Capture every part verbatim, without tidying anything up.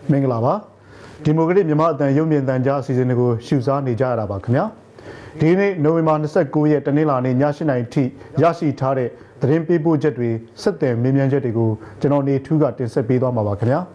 မင်္ဂလာပါဒီမိုကရက်မြန်မာအတန်ရုပ်မြင်သံကြားအစီအစဉ်တွေကိုရှုစားနေကြရတာပါခင်ဗျာဒီနေ့နိုဝင်ဘာ၂၉ရက်တနင်္လာနေ့ည၈နာရီထိရရှိထားတဲ့သတင်းပေးပို့ချက်တွေဆက်သွယ်မေးမြန်းချက်တွေကိုကျွန်တော်နေထူးကတင်ဆက်ပေးသွားမှာပါခင်ဗျာ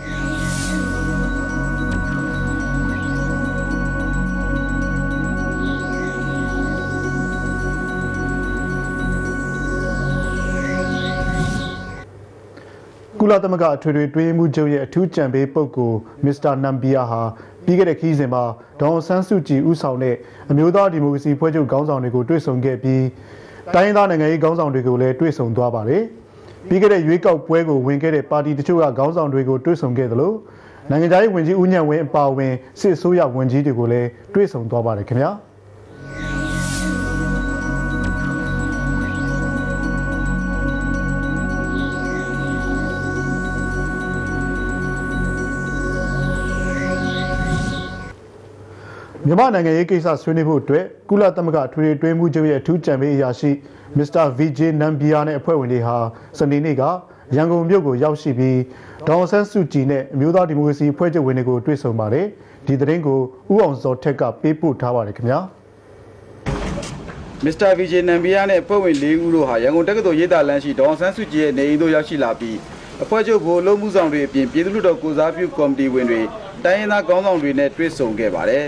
ကုလသမဂ္ဂအထွေထွေတွင်းမှုချုပ်ရဲ့အထူးကြံပေးပုဂ္ဂိုလ်မစ္စတာနမ်ဘီယာဟာပြီးခဲ့တဲ့ခီးစဉ်မှာဒေါ်အောင်ဆန်းစုကြည်ဦးဆောင်တဲ့အမျိုးသားဒီမိုကရေစီဖွဲ့ချုပ်ခေါင်းဆောင်တွေကိုတွေ့ဆုံခဲ့ပြီးတိုင်းရင်းသားနိုင်ငံရေးခေါင်းဆောင်တွေကိုလည်းတွေ့ဆုံသွားပါတယ်။ပြီးခဲ့တဲ့ရွေးကောက်ပွဲကိုဝင်ခဲ့တဲ့ပါတီတချို့ကခေါင်းဆောင်တွေကိုတွေ့ဆုံခဲ့သလိုနိုင်ငံခြားရေးဝန်ကြီးဦးညံ့ဝင်းအပါအဝင်စစ်အစိုးရဝန်ကြီးတွေကိုလည်းတွေ့ဆုံသွားပါတယ်ခင်ဗျာ။မြန်မာနိုင်ငံရေးကိစ္စဆွေးနွေးဖို့အတွက်ကုလသမဂ္ဂထွေထွေတွင်းမှုချုပ်ရဲ့အထူးကြံပေးအရာရှိမစ္စတာဗီဂျေနမ်ဘီယာနဲ့အဖွဲ့ဝင်တွေဟာစနေနေ့ကရန်ကုန်မြို့ကိုရောက်ရှိပြီးဒေါ်အောင်ဆန်းစုကြည်နဲ့အမျိုးသားဒီမိုကရေစီအဖွဲ့ချုပ်ဝင်တွေကိုတွေ့ဆုံပါတယ်ဒီသတင်းကိုဦးအောင်စောထက်ကပေးပို့ထားပါတယ်ခင်ဗျာမစ္စတာဗီဂျေနမ်ဘီယာနဲ့အဖွဲ့ဝင်၄ဦးတို့ဟာရန်ကုန်တက္ကသိုလ်ရေးသားလမ်းရှိဒေါ်အောင်ဆန်းစုကြည်ရဲ့နေအိမ်သို့ရောက်ရှိလာပြီးအဖွဲ့ချုပ်ဗိုလ်လုံးမှုဆောင်တွေအပြင်ပြည်သူ့လူတော်ကိုစားပြုကော်မတီဝင်တွေတိုင်းရင်းသားခေါင်းဆောင်တွေနဲ့တွေ့ဆုံခဲ့ပါတယ်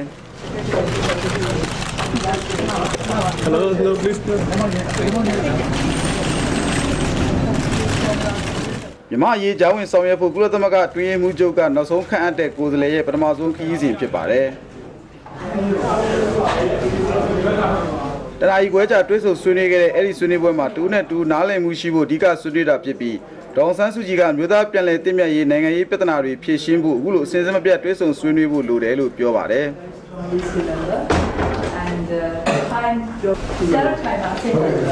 Hello, hello, please. မြန်မာရေးကြောင်းဝင်ဆောင်ရွက်ဖို့ကုလသမဂ္ဂတွင်းမှုချုပ်ကနောက်ဆုံးခန့်အပ်တဲ့ကိုယ်စားလှယ်ရဲ့ပထမဆုံးခရီးစဉ်ဖြစ်ပါတယ်။တရာကြီးကွဲကြတွဲဆိုဆွေးနွေးခဲ့တဲ့အဲ့ဒီဆွေးနွေးပွဲမှာတူနဲ့တူနားလည်မှုရှိဖို့အဓိကဆွေးနွေးတာဖြစ်ပြီးဒေါ်အောင်ဆန်းစုကြည်ကမြို့သားပြည်လဲတင်မြတ်ရေးနိုင်ငံရေးပြဿနာတွေဖြေရှင်းဖို့အခုလိုအစဉ်အဆက်မပြတ်တွဲဆုံဆွေးနွေးဖို့လိုတယ်လို့ပြောပါတယ်။ And uh, time your several time after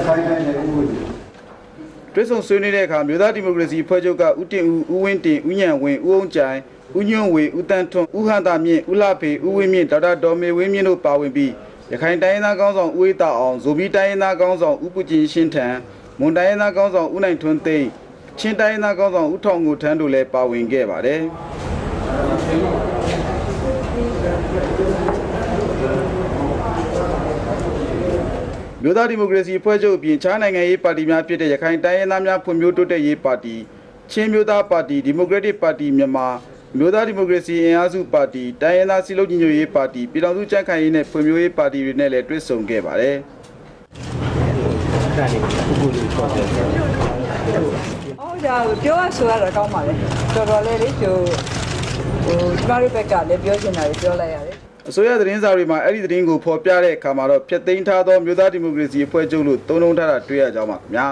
တွဲဆုံဆွေးနွေးတဲ့အခါမြို့သားဒီမိုကရေစီဖွဲ့ချုပ်ကဦးတင်ဦးဦးဝင်းတင်ဦးညံ့ဝင်းဦးအောင်ကြိုင်ဦးညွန့်ဝေဦးတန်းထွန်းဦးဟန်တာမြင့်ဦးလှဖေဦးဝင်းမြင့်ဒေါက်တာဒေါ်မေဝင်းမြင့်တို့ပါဝင်ပြီးရခိုင်တိုင်းရင်းသားခေါင်းဆောင်ဦးဝေးတာအောင်ဇိုဘီတိုင်းရင်းသားခေါင်းဆောင်ဦးပူကျင်ရှင်းထံမွန်တိုင်းရင်းသားခေါင်းဆောင်ဦးနိုင်ထွန်းသိန်းချင်းတိုင်းရင်းသားခေါင်းဆောင်ဦးထောင်ငိုထန်းတို့လည်းပါဝင်ခဲ့ပါတယ်မြို့သားဒီမိုကရေစီအဖွဲ့ချုပ်အပြင်ခြားနိုင်ငံရေးပါတီများဖြစ်တဲ့ရခိုင်တိုင်းရင်းသားများဖွံ့ဖြိုးတိုးတက်ရေးပါတီချင်းမြို့သားပါတီဒီမိုကရက်တစ်ပါတီမြန်မာမြို့သားဒီမိုကရေစီအင်အားစုပါတီတိုင်းရင်းသားစီလုံးညီညွတ်ရေးပါတီပြည်ထောင်စုကြံ့ခိုင်ရေးနဲ့ဖွံ့ဖြိုးရေးပါတီတွေနဲ့လည်းတွေ့ဆုံခဲ့ပါတယ်။အော်ဒါပြောရဆိုရတော့ကောင်းပါလေတော်တော်လေးလေကျိုးဟိုကျမတို့ဘက်ကလည်းပြောချင်တာတွေပြောလိုက်ရတယ်အစိုးရသတင်းစာတွေမှာအဲ့ဒီသတင်းကိုဖော်ပြတဲ့အခါမှာတော့ဖျက်သိမ်းထားသောမြို့သားဒီမိုကရေစီအဖွဲ့ချုပ်လို့သုံးနှုန်းထားတာတွေ့ရကြောင်းပါခင်ဗျာ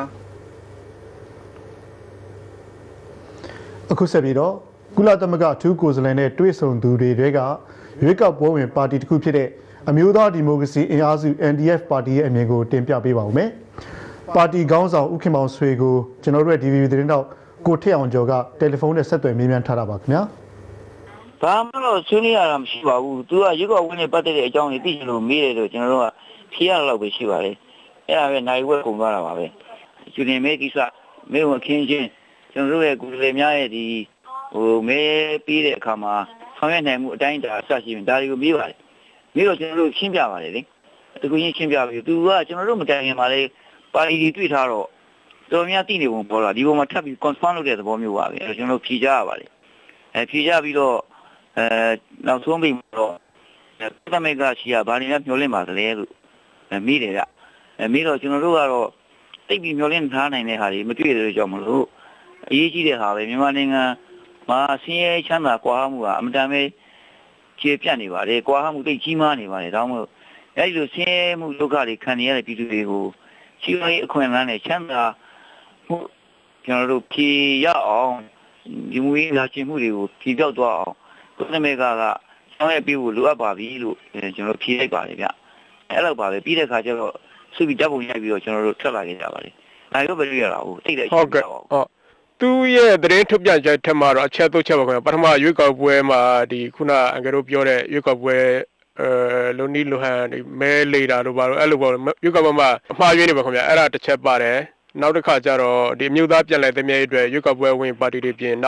အခုဆက်ပြီးတော့ကုလသမဂ္ဂထူးကိုယ်စားလှယ်နဲ့တွေ့ဆုံသူတွေတွေကရွေးကောက်ပွဲဝင်ပါတီတစ်ခုဖြစ်တဲ့အမျိုးသားဒီမိုကရေစီအင်အားစု N D F ပါတီရဲ့အမြင်ကိုတင်ပြပေးပါဦးမယ်ပါတီခေါင်းဆောင်ဦးခင်မောင်ဆွေကိုကျွန်တော်တို့ရဲ့ D V B သတင်းတော့ကိုထက်အောင်ကျော်ကတယ်လီဖုန်းနဲ့ဆက်သွယ်မေးမြန်းထားတာပါခင်ဗျာဘာမှတော့ဆွေးနွေးရတာမရှိပါဘူး။ तू ကရွေးကောက်ပွဲနဲ့ပတ်သက်တဲ့အကြောင်းတွေသိချင်လို့မေးတယ်လို့ကျွန်တော်တို့ကဖြေရတော့ပဲရှိပါလေ။အဲ့ဒါပဲနိုင်ဝက်ကုန်သွားတာပါပဲ။ယူနေမဲကိစ္စမဲဝင်ခင်းချင်းကျွန်တော်တို့ရဲ့ကိုယ်စားလှယ်များရဲ့ဒီဟိုမဲပြီးတဲ့အခါမှာဆောင်ရွက်နိုင်မှုအတိုင်းအတာအစရှိရင်ဒါတွေကိုမေးပါတယ်။မေးတော့ကျွန်တော်တို့ရှင်းပြပါတယ်လေ။တကူချင်းရှင်းပြပြီး तू ကကျွန်တော်တို့မတိုင်ခင်မှာလေပါတီတွေ့ထားတော့တော်များသိနေပုံပေါ်လာဒီပုံမှာထပ်ပြီး confirm လုပ်တဲ့သဘောမျိုးပါပဲ။အဲ့တော့ကျွန်တော်တို့ဖြေကြရပါတယ်။အဲဖြေကြပြီးတော့အဲနောက်ဆုံးပြီးတော့သမက်ကရှိရဘာတွေများမျောလင့်ပါသလဲလို့မိတယ်ကအဲမိတော့ကျွန်တော်တို့ကတော့တိတ်ပြီးမျောလင့်ထားနိုင်တဲ့ဟာတွေမတွေ့တဲ့ကြောင့်မလို့အရေးကြီးတဲ့ဟာပဲမြန်မာနိုင်ငံမှာဆင်းရဲချမ်းသာကွာမှုကအမတန်ပဲခြေပြတ်နေပါတယ်ကွာမှုတိတ်ကြီးမားနေပါတယ်ဒါမှမဟုတ်အဲဒီလိုဆင်းရဲမှုဒုက္ခတွေခံနေရတဲ့ပြည်သူတွေကိုရှိရအခွင့်အလမ်းနဲ့ချမ်းသာမှုကျွန်တော်တို့ဖြေရအောင်ဒီမူရင်းလာချင်မှုတွေကိုဖြေပြောက်သွားအောင်ကုလမေကကဆောင်းရပြီးလို့လိုအပ်ပါပြီလို့ကျွန်တော်ဖြေလိုက်ပါတယ်ဗျအဲ့လိုပါပဲပြီးတဲ့ခါကျတော့စုပြီးတပ်ပုံရိုက်ပြီးတော့ကျွန်တော်တို့ထွက်လာခဲ့ကြပါတယ်ဒါရောပဲတွေ့ရတာဟုတ်တိတ်တဲ့အချိန်ပေါ့ဟုတ်သူရဲ့သတင်းထုတ်ပြန်ချက်ထက်မှာတော့အချက်သုံးချက်ပါခင်ဗျာပထမရွေးကောက်ပွဲမှာဒီခုနအင်္ဂါတို့ပြောတဲ့ရွေးကောက်ပွဲအဲလုံနီလူဟန်မဲလေတာတို့ဘာလို့အဲ့လိုပေါ့ရွေးကောက်ပွဲမှာအမှားယွင်းနေပါခင်ဗျာအဲ့ဒါတစ်ချက်ပါတယ်နောက်တစ်ခါကျတော့ဒီအမျိုးသားပြန်လည်သင့်မြတ်ရေးအတွက်ရွေးကောက်ပွဲဝင်ပါတီတွေပြင်နောက်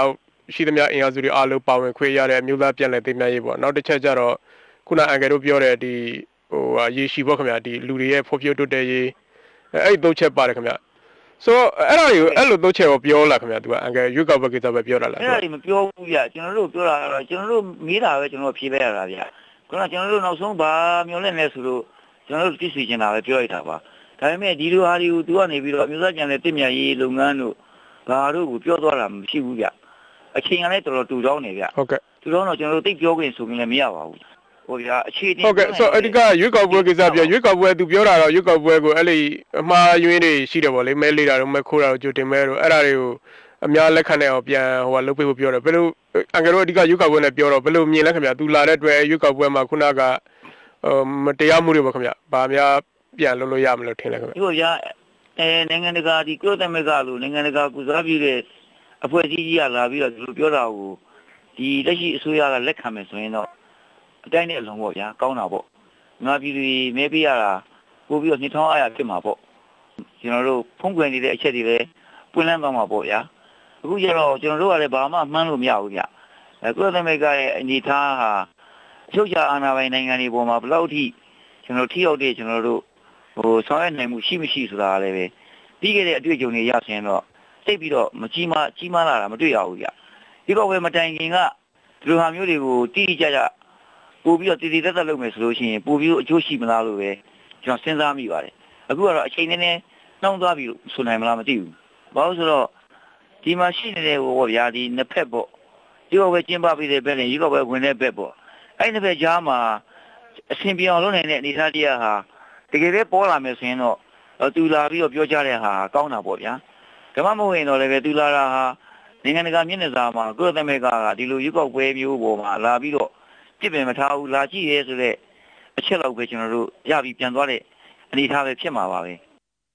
ရှိသမျှအင်အားစုတွေအားလုံးပါဝင်ခွင့်ရတဲ့အမျိုးသားပြန်လည်သိမ်းမြရေးပေါ့နောက်တစ်ချက်ကျတော့ခုနအန်ကယ်တို့ပြောတဲ့ဒီဟိုရေရှိပေါ့ခင်ဗျာဒီလူတွေရဲ့ဖော်ပြတိုးတက်ရေးအဲ့ဒီသုံးချက်ပါတယ်ခင်ဗျာဆိုတော့အဲ့ဒါတွေကိုအဲ့လိုသုံးချက်ကိုပြောလာခင်ဗျာသူကအန်ကယ်ရွေးကောက်ပွဲကိစ္စပဲပြောတာလားအဲ့ဒါတွေမပြောဘူးဗျကျွန်တော်တို့ပြောတာတော့ကျွန်တော်တို့မေးတာပဲကျွန်တော်ဖြေပေးရတာဗျခုနကျွန်တော်တို့နောက်ဆုံးဗာမျောလဲနေဆိုလို့ကျွန်တော်တို့သိစီချင်တာပဲပြောရတာပါဒါပေမဲ့ဒီလိုဟာတွေကိုသူကနေပြီးတော့မျိုးသားကျန်တဲ့တင့်မြတ်ရေးလုပ်ငန်းတို့ဘာတို့ကိုပြောသွားတာမရှိဘူးဗျအချိန်ကလည်းတော်တော်တူတောင်းနေဗျဟုတ်ကဲ့တူတောင်းတော့ကျွန်တော်တို့သိပြောခွင့်ဆိုရင်လည်းမရပါဘူးဟိုဗျာအခြေတင်ဟုတ်ကဲ့ဆိုအဓိကရွေးကောက်ပွဲကိစ္စပြောရွေးကောက်ပွဲသူပြောတာတော့ရွေးကောက်ပွဲကိုအဲ့လေအမှားယွင်းတွေရှိတယ်ဗောလေမဲလေးတာတော့မဲခိုးတာတော့ကြိုတင်မဲတော့အဲ့ဒါတွေကိုအများလက်ခံနေအောင်ပြန်ဟိုကလုပ်ပေးဖို့ပြောတယ်ဘယ်လိုအန်ကယ်တို့အဓိကရွေးကောက်ပွဲနဲ့ပြောတော့ဘယ်လိုမြင်လဲခင်ဗျာသူလာတဲ့အတွက်ရွေးကောက်ပွဲမှာခုနကဟိုမတရားမှုတွေပေါ့ခင်ဗျာဗာများပြန်လုပ်လို့ရမလို့ထင်တယ်ခင်ဗျာဒီဗျာအဲနိုင်ငံတကာဒီကုလသမဂ္ဂလိုနိုင်ငံတကာကုစားပြုတဲ့အဖွဲ့အစည်းကြီးကလာပြီးတော့ဒီလိုပြောတာကိုဒီလက်ရှိအစိုးရကလက်ခံမယ်ဆိုရင်တော့အတိုင်းနဲ့အလုံးပေါ့ဗျာကောင်းတာပေါ့ငါပြည်သူမဲပေးရတာပို့ပြီးတော့နှစ်ထောင်အားရဖြစ်မှာပေါ့ကျွန်တော်တို့ဖုံးကွယ်နေတဲ့အချက်တွေလည်းပွင့်လန်းသွားမှာပေါ့ဗျာအခုကျတော့ကျွန်တော်တို့ကလည်းဘာမှမှန်းလို့မရဘူးဗျအဲကုလသမဂ္ဂရဲ့အနေထားဟာချုပ်ချာအာဏာပိုင်နိုင်ငံတွေပေါ်မှာဘယ်လောက်ထိကျွန်တော်ထိရောက်တဲ့ကျွန်တော်တို့ဟိုဆောင်ရွက်နိုင်မှုရှိမရှိဆိုတာလည်းပဲပြီးခဲ့တဲ့အတွေ့အကြုံတွေရဆင်းတော့သိပြီးတော့မကြီးမကြီးမားလာတာမတွေ့ရဘူးဗျဒီကောပဲမတိုင်ခင်ကဒီလိုဟာမျိုးတွေကိုတိတိကျကျပို့ပြီးတော့တည်တည်သက်သက်လုပ်မယ်ဆိုလို့ရှိရင်ပို့ပြီးအကျိုးရှိမလားလို့ပဲကျွန်တော်စဉ်းစားမိပါတယ်အခုကတော့အချိန်နည်းနည်းနှောင်းသွားပြီလို့ဆိုနိုင်မလားမသိဘူးဘာလို့ဆိုတော့ဒီမှာရှိနေတဲ့ဟိုဗျာဒီနှစ်ဖက်ပေါ့ဒီကောပဲကျင်းပပြီးတဲ့ဘက်နဲ့ဒီကောပဲဝင်တဲ့ဘက်ပေါ့အဲ့ဒီဘက်ကြားမှာအဆင်ပြေအောင်လုပ်နိုင်တဲ့အနေအထားတရားဟာတကယ်ပဲပေါ်လာမယ်ဆိုရင်တော့သူလာပြီးတော့ပြောကြတဲ့ဟာကောင်းတာပေါ့ဗျာဓမ္မမဟုတ်ရင်တော့လည်းပဲသူလာတာဟာနိုင်ငံတကာမျက်နှာစာမှာကုလသမဂ္ဂကဒီလိုရွေးကောက်ပွဲမျိုးပေါ်မှာလာပြီးတော့ပြစ်ပင်မထားဘူးလာကြည့်ရဲဆိုတဲ့အချက်လောက်ပဲကျွန်တော်တို့ရပြီးပြန်သွားတဲ့အနေအထားပဲဖြစ်မှာပါပဲ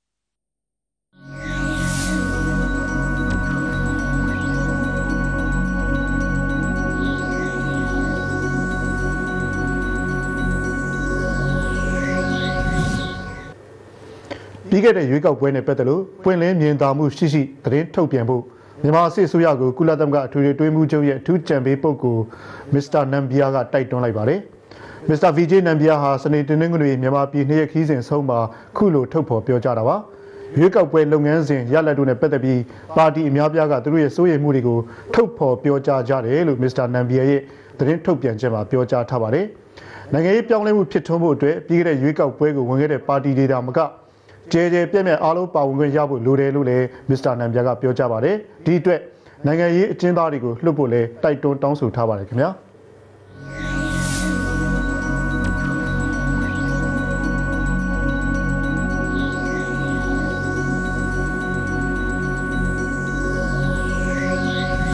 ပြီးခဲ့တဲ့ရွေးကောက်ပွဲနဲ့ပတ်သက်လို့ပွင့်လင်းမြင်သာမှုရှိရှိသတင်းထုတ်ပြန်ဖို့မြန်မာစစ်အစိုးရကိုကုလသမဂ္ဂအထွေထွေတွဲမှုချုပ်ရဲ့အထူးကြံပေးပုဂ္ဂိုလ်မစ္စတာနမ်ဘီယာကတိုက်တွန်းလိုက်ပါတယ်။မစ္စတာဗီဂျေနမ်ဘီယာဟာစနေတင်းနှင်းကလေးမြန်မာပြည်နှစ်ရက်ခီးစဉ်ဆုံးမှာခုလိုထုတ်ဖော်ပြောကြားတာပါ။ရွေးကောက်ပွဲလုပ်ငန်းစဉ်ရလဒ်တို့နဲ့ပတ်သက်ပြီးပါတီအများပြားကသူတို့ရဲ့စိုးရိမ်မှုတွေကိုထုတ်ဖော်ပြောကြားကြတယ်လို့မစ္စတာနမ်ဘီယာရဲ့သတင်းထုတ်ပြန်ချက်မှာပြောကြားထားပါတယ်။နိုင်ငံရေးပြောင်းလဲမှုဖြစ်ထွန်းမှုအတွက်ပြီးခဲ့တဲ့ရွေးကောက်ပွဲကိုဝင်ခဲ့တဲ့ပါတီတွေဒါမကကျဲကျဲပြည့်ပြည့်အားလုံးပါဝင်ခွင့်ရဖို့လိုတယ်လို့လည်းမစ္စတာနမ်ဘီယာကပြောကြားပါတယ်။ဒီအတွက်နိုင်ငံရေးအကျဉ်းသားတွေကိုလွှတ်ဖို့လည်းတိုက်တွန်းတောင်းဆိုထားပါတယ်ခင်ဗျာ။